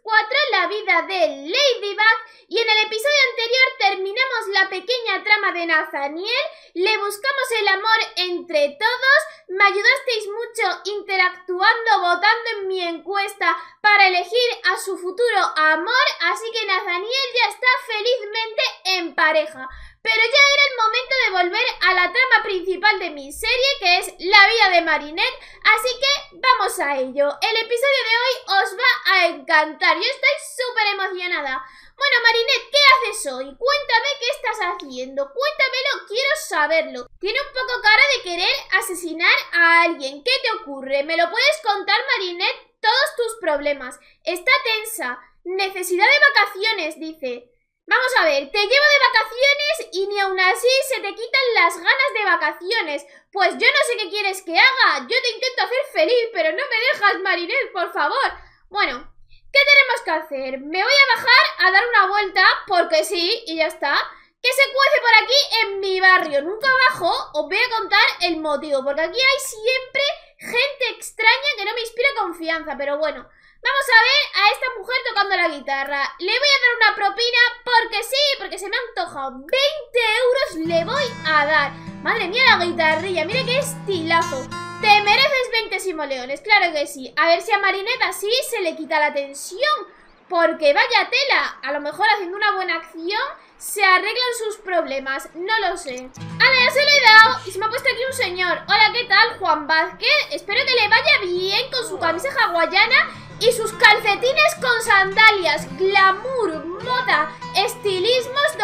4, la vida de Ladybug, y en el episodio anterior terminamos la pequeña trama de Nathaniel, le buscamos el amor entre todos, me ayudasteis mucho interactuando, votando en mi encuesta para elegir a su futuro amor, así que Nathaniel ya está felizmente en pareja. Pero ya era el momento de volver a la trama principal de mi serie, que es la vida de Marinette, así que vamos a ello. El episodio de hoy os va a encantar, yo estoy súper emocionada. Bueno, Marinette, ¿qué haces hoy? Cuéntame qué estás haciendo, cuéntamelo, quiero saberlo. Tiene un poco cara de querer asesinar a alguien, ¿qué te ocurre? ¿Me lo puedes contar, Marinette? Todos tus problemas. Está tensa, necesidad de vacaciones, dice. Vamos a ver, te llevo de vacaciones y ni aún así se te quitan las ganas de vacaciones. Pues yo no sé qué quieres que haga, yo te intento hacer feliz, pero no me dejas, Marinette, por favor. Bueno, ¿qué tenemos que hacer? Me voy a bajar a dar una vuelta, porque sí, y ya está. ¿Qué se cuece por aquí en mi barrio? Nunca bajo, os voy a contar el motivo, porque aquí hay siempre gente extraña que no me inspira confianza, pero bueno. Vamos a ver a esta mujer tocando la guitarra. Le voy a dar una propina porque sí, porque se me ha antojado. 20 euros le voy a dar. Madre mía, la guitarrilla, mira qué estilazo. Te mereces 20 simoleones, claro que sí. A ver si a Marinette así se le quita la tensión. Porque vaya tela, a lo mejor haciendo una buena acción se arreglan sus problemas, no lo sé. ¡Hala, ya se lo he dado! Y se me ha puesto aquí un señor. Hola, ¿qué tal? Juan Vázquez. Espero que le vaya bien con su camisa hawaiana y sus calcetines con sandalias. Glamour, moda, estilismos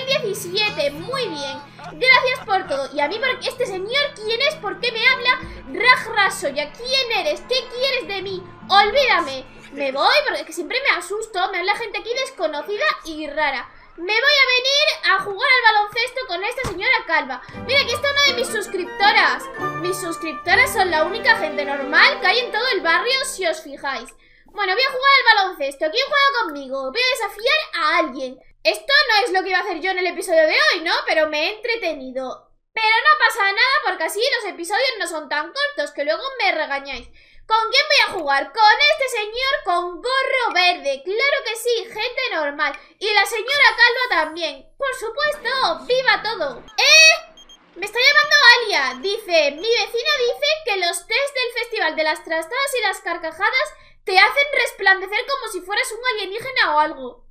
2017. Muy bien. Gracias por todo. Y a mí, porque este señor, ¿quién es? ¿Por qué me habla? Rasoya, ¿quién eres? ¿Qué quieres de mí? Olvídame. Me voy porque es que siempre me asusto. Me habla gente aquí desconocida y rara. Me voy a venir a jugar al baloncesto con esta señora calva. Mira, aquí está una de mis suscriptoras. Mis suscriptoras son la única gente normal que hay en todo el barrio, si os fijáis. Bueno, voy a jugar al baloncesto. ¿Quién juega conmigo? Voy a desafiar a alguien. Esto no es lo que iba a hacer yo en el episodio de hoy, ¿no? Pero me he entretenido. Pero no pasa nada porque así los episodios no son tan cortos, que luego me regañáis. ¿Con quién voy a jugar? Con este señor con gorro verde. Claro que sí, gente normal. Y la señora calva también. Por supuesto, viva todo. Me está llamando Alia. Dice, mi vecina dice que los test del Festival de las Trastadas y las Carcajadas te hacen resplandecer como si fueras un alienígena o algo.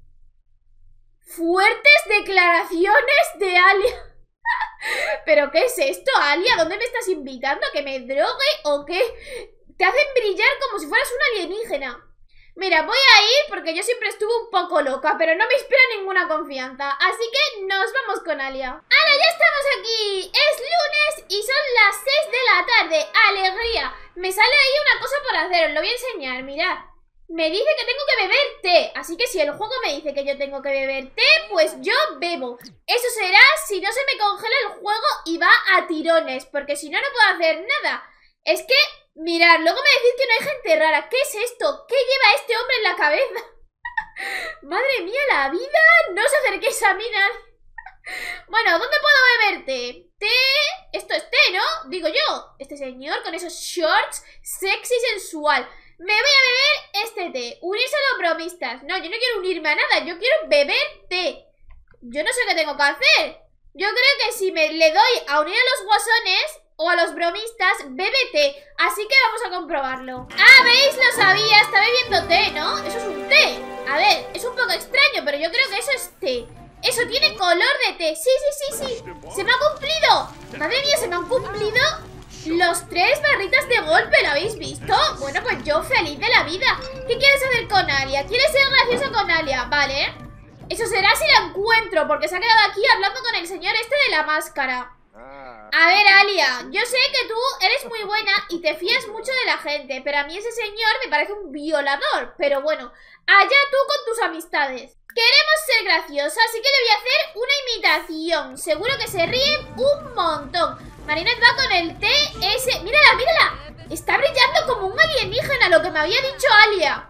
Fuertes declaraciones de Alia. ¿Pero qué es esto, Alia? ¿Dónde me estás invitando? ¿A que me drogue o qué? Te hacen brillar como si fueras un alienígena. Mira, voy a ir porque yo siempre estuve un poco loca, pero no me inspira ninguna confianza. Así que nos vamos con Alia. ¡Hala, ya estamos aquí! Es lunes y son las 6 de la tarde. ¡Alegría! Me sale ahí una cosa por hacer, os lo voy a enseñar, mirad. Me dice que tengo que beber té, así que si el juego me dice que yo tengo que beber té, pues yo bebo. Eso será si no se me congela el juego y va a tirones, porque si no, no puedo hacer nada. Es que, mirad, luego me decís que no hay gente rara. ¿Qué es esto? ¿Qué lleva este hombre en la cabeza? Madre mía, la vida. No os acerquéis a mí, nadie. Bueno, ¿dónde puedo beber té? Té... Esto es té, ¿no? Digo yo. Este señor con esos shorts sexy sensual. Me voy a beber este té. Unirse a los bromistas. No, yo no quiero unirme a nada. Yo quiero beber té. Yo no sé qué tengo que hacer. Yo creo que si le doy a unir a los guasones o a los bromistas, bebe té. Así que vamos a comprobarlo. Ah, ¿veis? Lo sabía. Está bebiendo té, ¿no? Eso es un té. A ver, es un poco extraño, pero yo creo que eso es té. Eso tiene color de té. Sí, sí, sí, sí. ¡Se me ha cumplido! Madre mía, se me han cumplido los 3 barritas de golpe. ¿Lo habéis visto? Bueno, pues yo feliz de la vida. ¿Qué quieres hacer con Alia? ¿Quieres ser graciosa con Alia? Vale. Eso será si la encuentro, porque se ha quedado aquí hablando con el señor este de la máscara. A ver, Alia, yo sé que tú eres muy buena y te fías mucho de la gente, pero a mí ese señor me parece un violador. Pero bueno, allá tú con tus amistades. Queremos ser graciosos, así que le voy a hacer una imitación. Seguro que se ríen un montón. Marinette va con el té ese. ¡Mírala, mírala! Está brillando como un alienígena, lo que me había dicho Alia.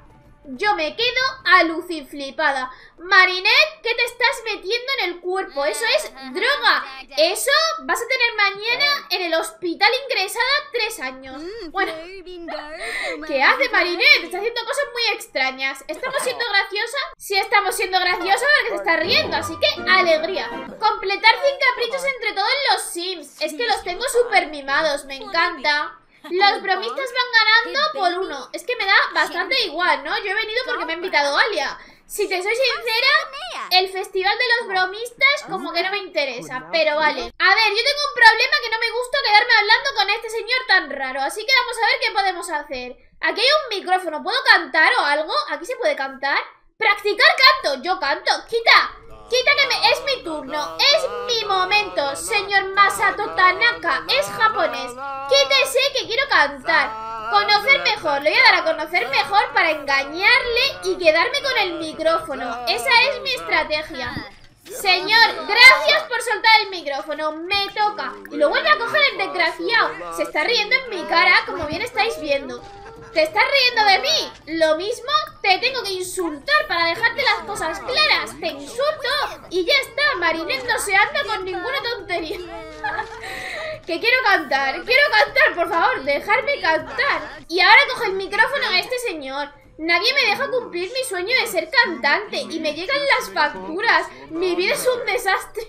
yo me quedo alucinflipada. Marinette, ¿qué te estás metiendo en el cuerpo? Eso es droga. Eso vas a tener mañana en el hospital ingresada 3 años. Bueno, ¿qué hace Marinette? Está haciendo cosas muy extrañas. ¿Estamos siendo graciosas? Sí, estamos siendo graciosas porque se está riendo, así que alegría. Completar 100 caprichos entre todos los Sims. Es que los tengo súper mimados, me encanta. Los bromistas van ganando por 1. Es que me da bastante igual, ¿no? Yo he venido porque me ha invitado Alia. Si te soy sincera, el festival de los bromistas como que no me interesa, pero vale. A ver, yo tengo un problema que no me gusta quedarme hablando con este señor tan raro, así que vamos a ver qué podemos hacer. Aquí hay un micrófono, ¿puedo cantar o algo? ¿Aquí se puede cantar? Practicar canto, yo canto, quita que es mi turno, es mi momento, señor Masato Tanaka, es japonés. Quítese que quiero cantar. Conocer mejor, le voy a dar a conocer mejor para engañarle y quedarme con el micrófono. Esa es mi estrategia. Señor, gracias por soltar el micrófono, me toca. Y lo vuelve a coger el desgraciado. Se está riendo en mi cara, como bien estáis viendo. ¿Te estás riendo de mí? Lo mismo, te tengo que insultar para dejarte las cosas claras. Te insulto y ya está. Marinette no se anda con ninguna tontería. Que quiero cantar, por favor, dejarme cantar. Y ahora coge el micrófono a este señor. Nadie me deja cumplir mi sueño de ser cantante y me llegan las facturas. Mi vida es un desastre.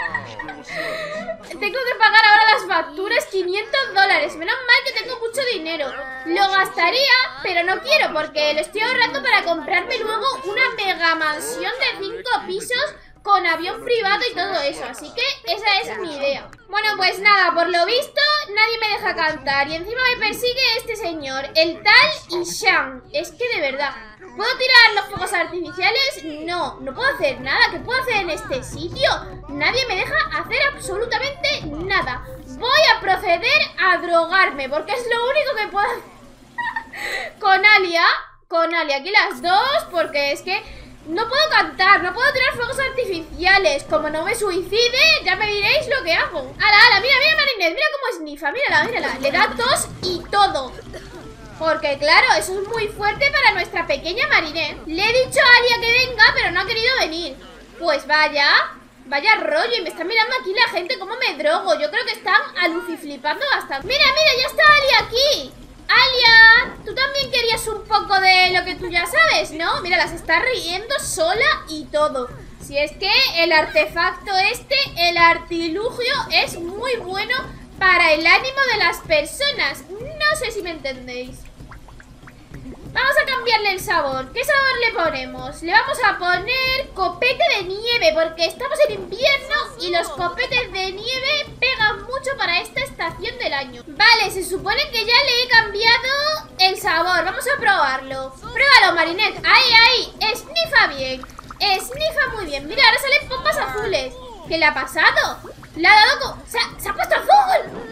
Tengo que pagar ahora las facturas, $500. Menos mal que tengo mucho dinero. Lo gastaría, pero no quiero porque lo estoy ahorrando para comprarme luego una mega mansión de 5 pisos con avión privado y todo eso. Así que esa es mi idea. Bueno, pues nada, por lo visto nadie me deja cantar y encima me persigue este señor, el tal Ishan. Es que de verdad, ¿puedo tirar los fuegos artificiales? No, no puedo hacer nada. ¿Qué puedo hacer en este sitio? Nadie me deja hacer absolutamente nada. Voy a proceder a drogarme porque es lo único que puedo hacer. Con Alia, aquí las dos, porque es que no puedo cantar, no puedo tirar fuegos artificiales. Como no me suicide, ya me diréis lo que hago. ¡Hala! Mira Marinette, mira cómo esnifa, mírala. Le da tos y todo. Porque claro, eso es muy fuerte para nuestra pequeña Marinette. Le he dicho a Alia que venga, pero no ha querido venir. Pues vaya rollo. Y me están mirando aquí la gente cómo me drogo. Yo creo que están aluciflipando bastante. Mira, ya está Alia aquí. Alia, tú también querías un poco de lo que tú ya sabes, ¿no? Mira, las está riendo sola y todo. Si es que el artefacto el artilugio es muy bueno para el ánimo de las personas. No sé si me entendéis. Vamos a cambiarle el sabor. ¿Qué sabor le ponemos? Le vamos a poner copete de nieve, porque estamos en invierno y los copetes de nieve pegan mucho para esta estación del año. Vale, se supone que ya le he cambiado el sabor. Vamos a probarlo. Pruébalo, Marinette. Ahí. Esnifa bien. Esnifa muy bien. Mira, ahora salen pompas azules. ¿Qué le ha pasado? Le ha dado... ¡Se ha puesto azul!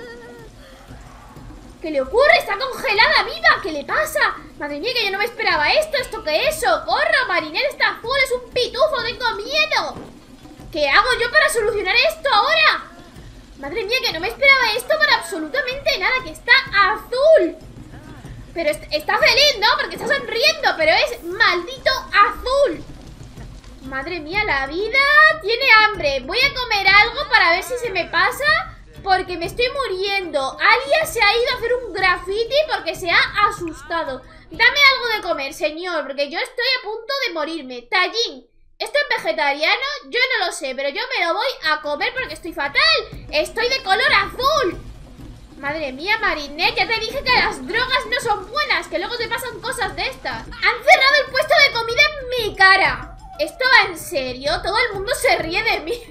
¿Qué le ocurre? Está congelada viva. ¿Qué le pasa? Madre mía, que yo no me esperaba esto. ¿Esto qué es? ¡Socorro! Marinette está azul. Es un pitufo. Tengo miedo. ¿Qué hago yo para solucionar esto ahora? Madre mía, que no me esperaba esto para absolutamente nada. Que está azul. Pero está feliz, ¿no? Porque está sonriendo. Pero es maldito azul. Madre mía, la vida tiene hambre. Voy a comer algo para ver si se me pasa, porque me estoy muriendo. Alia se ha ido a hacer un graffiti porque se ha asustado. Dame algo de comer, señor, porque yo estoy a punto de morirme. Tallín, ¿esto es vegetariano? Yo no lo sé, pero yo me lo voy a comer porque estoy fatal. Estoy de color azul. Madre mía, Marinette, ya te dije que las drogas no son buenas, que luego te pasan cosas de estas. Han cerrado el puesto de comida en mi cara. ¿Esto va en serio? Todo el mundo se ríe de mí.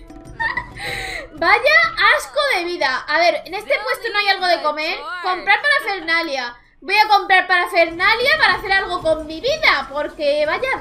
Vaya asco de vida. A ver, en este puesto no hay algo de comer. Comprar parafernalia. Voy a comprar parafernalia para hacer algo con mi vida, porque vaya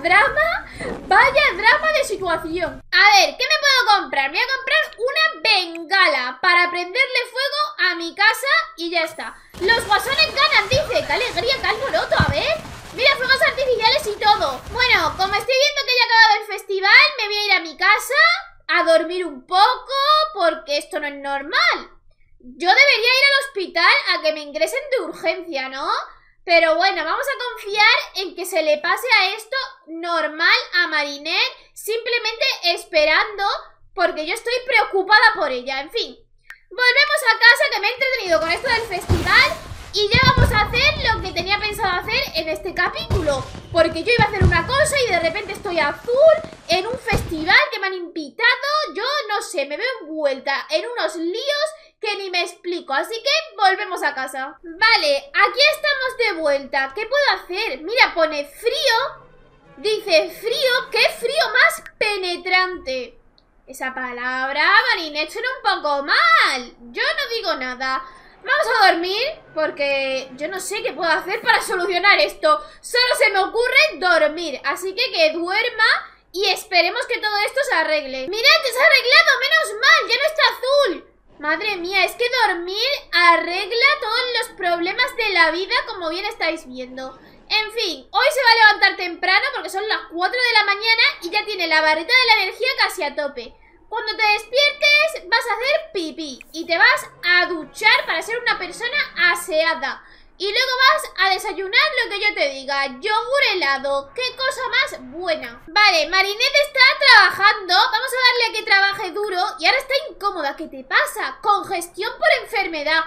drama de situación. A ver, ¿qué me puedo comprar? Me voy a comprar una bengala para prenderle fuego a mi casa y ya está. Los guasones ganan, dice. ¡Qué alegría, qué alboroto! A ver, mira, fuegos artificiales y todo. Bueno, como estoy viendo que ya ha acabado el festival, me voy a ir a mi casa a dormir un poco, porque esto no es normal. Yo debería ir al hospital a que me ingresen de urgencia, ¿no? Pero bueno, vamos a confiar en que se le pase a esto normal a Marinette, simplemente esperando, porque yo estoy preocupada por ella. En fin, volvemos a casa, que me he entretenido con esto del festival. Y ya vamos a hacer lo que tenía pensado hacer en este capítulo, porque yo iba a hacer una cosa y de repente estoy azul en un festival que me han invitado. Yo no sé, me veo envuelta en unos líos que ni me explico, así que volvemos a casa. Vale, aquí estamos de vuelta. ¿Qué puedo hacer? Mira, pone frío. Dice frío, ¿qué frío más penetrante? Esa palabra, Marinette, suena un poco mal. Yo no digo nada. Vamos a dormir, porque yo no sé qué puedo hacer para solucionar esto. Solo se me ocurre dormir, así que duerma y esperemos que todo esto se arregle. ¡Mirad, se ha arreglado! ¡Menos mal! ¡Ya no está azul! Madre mía, es que dormir arregla todos los problemas de la vida, como bien estáis viendo. En fin, hoy se va a levantar temprano porque son las 4 de la mañana y ya tiene la barrita de la energía casi a tope. Cuando te despiertes vas a hacer pipí y te vas a duchar para ser una persona aseada. Y luego vas a desayunar lo que yo te diga. Yogur helado, qué cosa más buena. Vale, Marinette está trabajando. Vamos a darle a que trabaje duro. Y ahora está incómoda. ¿Qué te pasa? Congestión por enfermedad.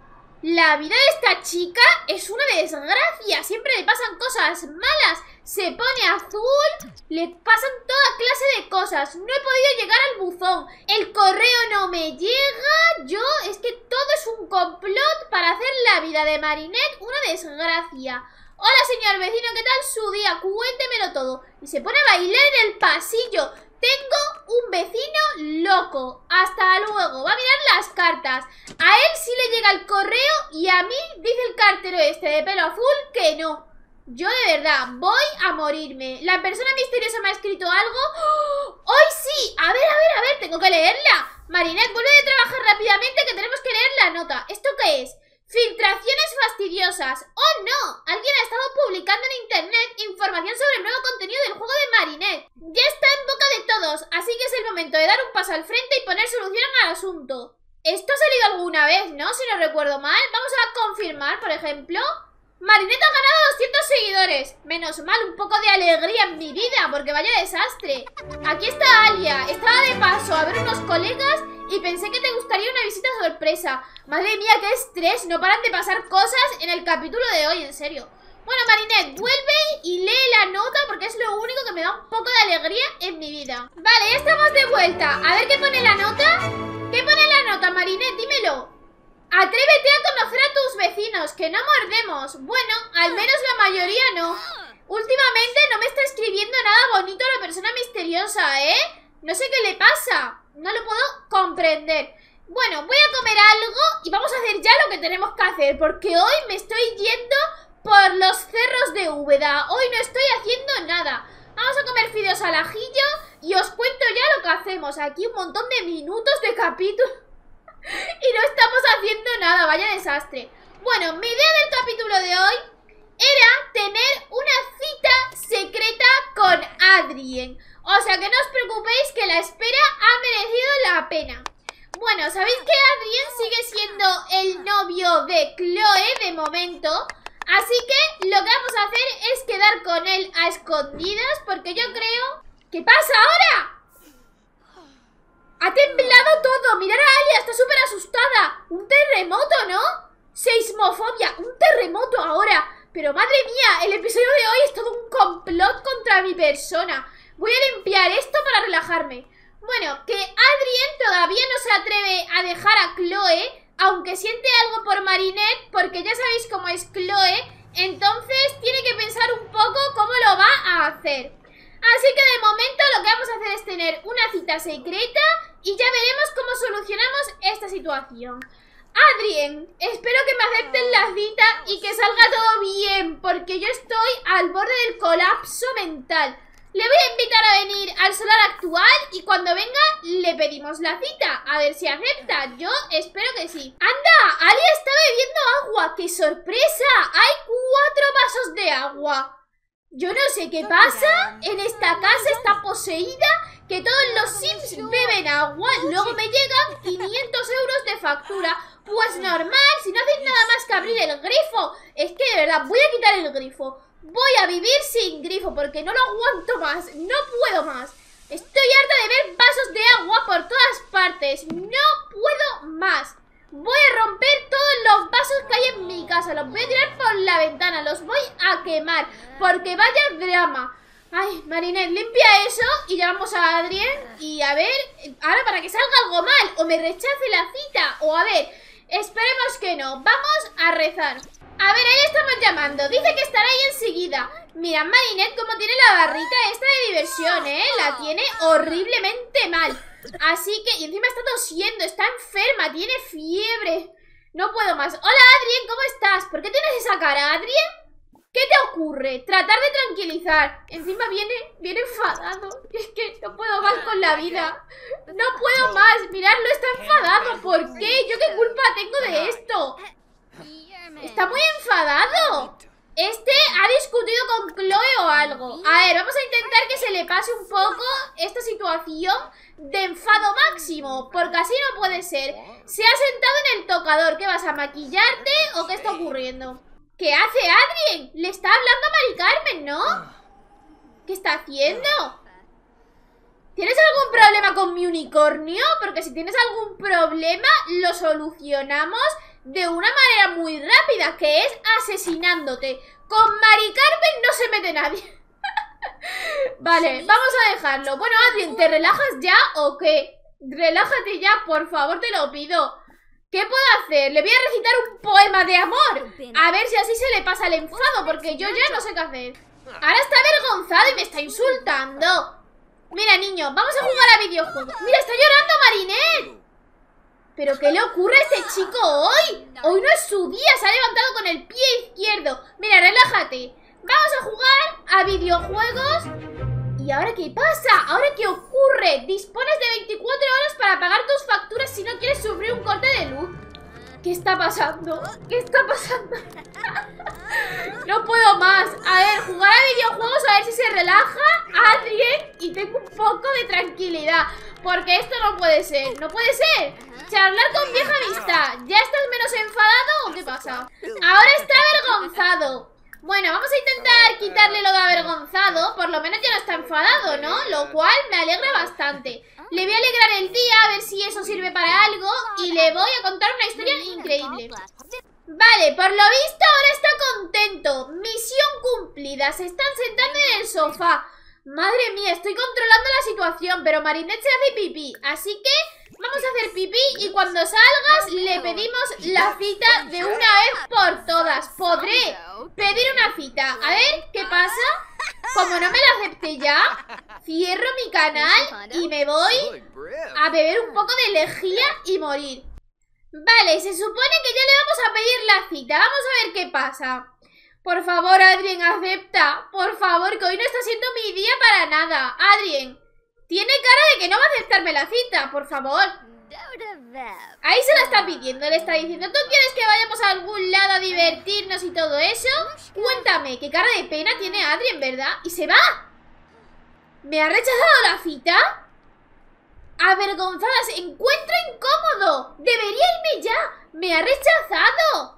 La vida de esta chica es una desgracia. Siempre le pasan cosas malas. Se pone azul, le pasan toda clase de cosas. No he podido llegar al buzón. El correo no me llega. Es que todo es un complot para hacer la vida de Marinette una desgracia. Hola, señor vecino, ¿qué tal su día? Cuéntemelo todo. Y se pone a bailar en el pasillo. Tengo un vecino loco. Hasta luego. Va a mirar las cartas. A él sí le llega el correo y a mí, dice el cartero este de pelo azul, que no. Yo de verdad voy a morirme. La persona misteriosa me ha escrito algo. ¡Oh! ¡Hoy sí! A ver, tengo que leerla. Marinette, vuelve de trabajar rápidamente que tenemos que leer la nota. ¿Esto qué es? Filtraciones fastidiosas. ¡Oh no! Alguien ha estado publicando en internet información sobre el nuevo contenido del juego de Marinette. Ya está en boca de todos, así que es el momento de dar un paso al frente y poner solución al asunto. Esto ha salido alguna vez, ¿no? Si no recuerdo mal. Vamos a confirmar, por ejemplo. Marinette ha ganado 200 seguidores. Menos mal, un poco de alegría en mi vida, porque vaya desastre. Aquí está Alia. Estaba de paso a ver unos colegas y pensé que te gustaría una visita sorpresa. Madre mía, qué estrés. No paran de pasar cosas en el capítulo de hoy, en serio. Bueno, Marinette, vuelve y lee la nota porque es lo único que me da un poco de alegría en mi vida. Vale, ya estamos de vuelta. A ver qué pone la nota. ¿Qué pone la nota, Marinette? Dímelo. Atrévete a conocer a tus vecinos, que no mordemos. Bueno, al menos la mayoría no. Últimamente no me está escribiendo nada bonito la persona misteriosa, ¿eh? No sé qué le pasa. No lo puedo comprender. Bueno, voy a comer algo y vamos a hacer ya lo que tenemos que hacer, porque hoy me estoy yendo por los cerros de Úbeda. Hoy no estoy haciendo nada. Vamos a comer fideos al ajillo y os cuento ya lo que hacemos. Aquí un montón de minutos de capítulo y no estamos haciendo nada, vaya desastre. Bueno, mi idea del capítulo de hoy era tener una cita secreta con Adrien. O sea que no os preocupéis, que la espera ha merecido la pena. Bueno, sabéis que Adrien sigue siendo el novio de Chloe de momento. Así que lo que vamos a hacer es quedar con él a escondidas, porque yo creo... ¿Qué pasa ahora? Ha temblado todo. Mirad a Alia, está súper asustada. Un terremoto, ¿no? Seismofobia, un terremoto ahora. Pero madre mía, el episodio de hoy es todo un complot contra mi persona. Voy a limpiar esto para relajarme. Bueno, que Adrien todavía no se atreve a dejar a Chloe, aunque siente algo por Marinette, porque ya sabéis cómo es Chloe. Entonces tiene que pensar un poco cómo lo va a hacer. Así que de momento lo que vamos a hacer es tener una cita secreta y ya veremos cómo solucionamos esta situación. Adrien, espero que me acepten la cita y que salga todo bien, porque yo estoy al borde del colapso mental. Le voy a invitar a venir al solar actual y cuando venga le pedimos la cita. A ver si acepta. Yo espero que sí. ¡Anda! Alia está bebiendo agua. ¡Qué sorpresa! Hay 4 vasos de agua. Yo no sé qué pasa. En esta casa está poseída, que todos los Sims beben agua. Luego me llegan 500 euros de factura. Pues normal, si no hacéis nada más que abrir el grifo. Es que de verdad, voy a quitar el grifo. Voy a vivir sin grifo porque no lo aguanto más. No puedo más. Estoy harta de ver vasos de agua por todas partes. No puedo más. Voy a romper todos los vasos que hay en mi casa. Los voy a tirar por la ventana. Los voy a quemar. Porque vaya drama. Ay, Marinette, limpia eso y llamamos a Adrien. Y a ver, ahora para que salga algo mal. O me rechace la cita. O a ver, esperemos que no. Vamos a rezar. A ver, ahí estamos llamando. Dice que estará ahí enseguida. Mira, Marinette como tiene la barrita esta de diversión, ¿eh? La tiene horriblemente mal. Así que, y encima está tosiendo, está enferma, tiene fiebre. No puedo más. Hola, Adrien, ¿cómo estás? ¿Por qué tienes esa cara, Adrien? ¿Qué te ocurre? Tratar de tranquilizar. Encima viene enfadado. Es que no puedo más con la vida. No puedo más. Miradlo, está enfadado. ¿Por qué? ¿Yo qué culpa tengo de esto? Está muy enfadado. Este ha discutido con Chloe o algo. A ver, vamos a intentar que se le pase un poco esta situación de enfado máximo, porque así no puede ser. Se ha sentado en el tocador. ¿Qué vas a maquillarte o qué está ocurriendo? ¿Qué hace Adrien? Le está hablando a Mari Carmen, ¿no? ¿Qué está haciendo? ¿Tienes algún problema con mi unicornio? Porque si tienes algún problema, lo solucionamos de una manera muy rápida, que es asesinándote. Con Mari Carmen no se mete nadie. Vale, vamos a dejarlo. Bueno, Adrien, ¿te relajas ya o qué? Relájate ya, por favor, te lo pido. ¿Qué puedo hacer? Le voy a recitar un poema de amor. A ver si así se le pasa el enfado, porque yo ya no sé qué hacer. Ahora está avergonzado y me está insultando. Mira, niño, vamos a jugar a videojuegos. Mira, está llorando Marinette. ¿Pero qué le ocurre a este chico hoy? Hoy no es su día, se ha levantado con el pie izquierdo. Mira, relájate. Vamos a jugar a videojuegos. ¿Y ahora qué pasa? ¿Ahora qué ocurre? Dispones de 24 horas para pagar tus facturas si no quieres sufrir un corte de luz. ¿Qué está pasando? ¿Qué está pasando? No puedo más. A ver, jugar a videojuegos a ver si se relaja Adrien y tengo un poco de tranquilidad. Porque esto no puede ser. No puede ser. Charlar con vieja amistad. ¿Ya estás menos enfadado o qué pasa? Ahora está avergonzado. Bueno, vamos a intentar quitarle lo de avergonzado. Por lo menos ya no está enfadado, ¿no? Lo cual me alegra bastante. Le voy a alegrar el día, a ver si eso sirve para algo. Y le voy a contar una historia increíble. Vale, por lo visto ahora está contento. Misión cumplida, se están sentando en el sofá. Madre mía, estoy controlando la situación, pero Marinette se hace pipí. Así que vamos a hacer pipí y cuando salgas le pedimos la cita de una vez por todas. Podré pedir una cita. A ver, ¿qué pasa? Como no me la acepte ya, cierro mi canal y me voy a beber un poco de lejía y morir. Vale, se supone que ya le vamos a pedir la cita. Vamos a ver qué pasa. Por favor, Adrien, acepta. Por favor, que hoy no está siendo mi día para nada. Adrien, tiene cara de que no va a aceptarme la cita, por favor. Ahí se la está pidiendo, le está diciendo: ¿tú quieres que vayamos a algún lado a divertirnos y todo eso? Cuéntame, qué cara de pena tiene Adrien, ¿verdad? Y se va. ¿Me ha rechazado la cita? Avergonzada, se encuentra incómodo. Debería irme ya. Me ha rechazado.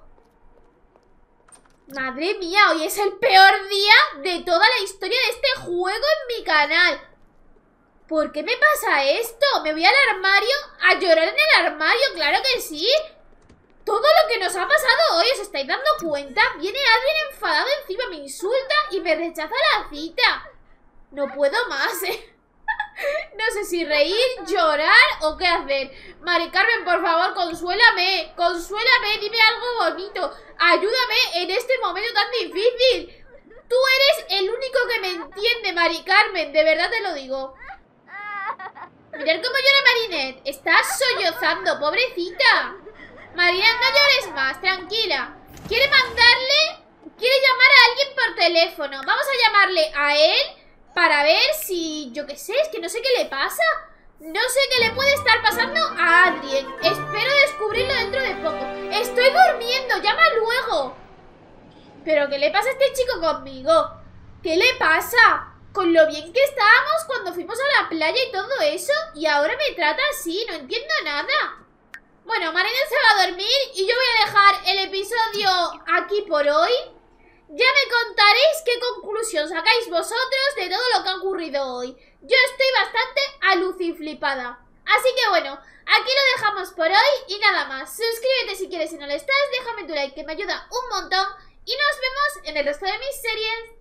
Madre mía, hoy es el peor día de toda la historia de este juego en mi canal. ¿Por qué me pasa esto? ¿Me voy al armario a llorar en el armario? ¡Claro que sí! Todo lo que nos ha pasado hoy, ¿os estáis dando cuenta? Viene Adrien enfadado encima, me insulta y me rechaza la cita. No puedo más, No sé si reír, llorar o qué hacer. Mari Carmen, por favor, consuélame. Consuélame, dime algo bonito. Ayúdame en este momento tan difícil. Tú eres el único que me entiende, Mari Carmen. De verdad te lo digo. Mirad cómo llora Marinette. Estás sollozando, pobrecita. Marinette, no llores más, tranquila. Quiere llamar a alguien por teléfono. Vamos a llamarle a él para ver si, yo qué sé, es que no sé qué le pasa. No sé qué le puede estar pasando a Adrien. Espero descubrirlo dentro de poco. Estoy durmiendo, llama luego. ¿Pero qué le pasa a este chico conmigo? ¿Qué le pasa? Con lo bien que estábamos cuando fuimos a la playa y todo eso, y ahora me trata así, no entiendo nada. Bueno, Marinette se va a dormir y yo voy a dejar el episodio aquí por hoy. Ya me contaréis qué conclusión sacáis vosotros de todo lo que ha ocurrido hoy. Yo estoy bastante alucinflipada. Así que bueno, aquí lo dejamos por hoy y nada más. Suscríbete si quieres y no lo estás, déjame tu like que me ayuda un montón y nos vemos en el resto de mis series.